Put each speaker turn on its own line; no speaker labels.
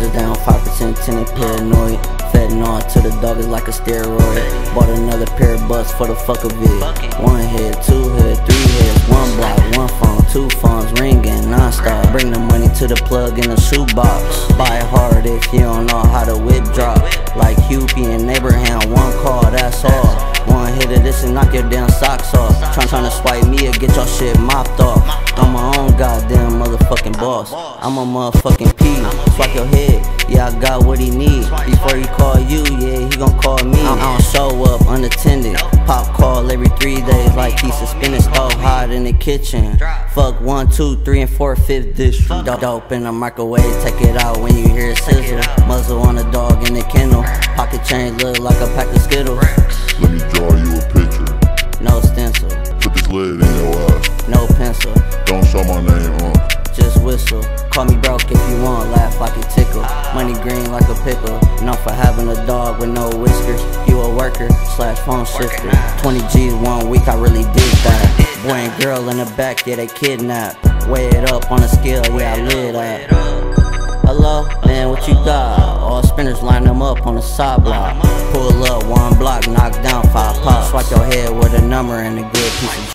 Windows down, 5% tinted, paranoid. Fentanyl to the dog is like a steroid. Bought another pair of butts for the fuck of it. One head, two head, three heads, one block, one phone, two phones ringing non-stop. Bring the money to the plug in the shoebox. Buy hard if you don't know how to whip drop. Like Huey and Abraham, one call, that's all. One hit of this and knock your damn socks off. Tryna swipe me or get your shit mopped off. I'm my own goddamn motherfucking boss. I'm a motherfucking P. Swipe your head, yeah, I got what he need. Before he call you, yeah, he gon' call me. I don't show up unattended. Pop call every 3 days like he suspended. Stove hot in the kitchen. Fuck 1, 2, 3, and 4, 5th dish. Dope in the microwave, take it out when you hear it sizzle. Muzzle on a dog in the kennel. Pocket change look like a pack of Skittles.
Let me draw you a picture.
No stencil.
Put this lead in your eye.
No pencil.
Don't show my name on.
Just whistle. Call me broke if you want. Laugh like a tickle. Money green like a pickle. Known for having a dog with no whiskers. You a worker / phone shifter. 20 G's 1 week, I really did that. Boy and girl in the back, yeah, they kidnapped. Weigh it up on a scale, yeah, I lit that. Hello, man, what you got? All spinners line them up on the side block. Pull up 1 block, knock down 5 pops. Swipe your head with a number and a good piece of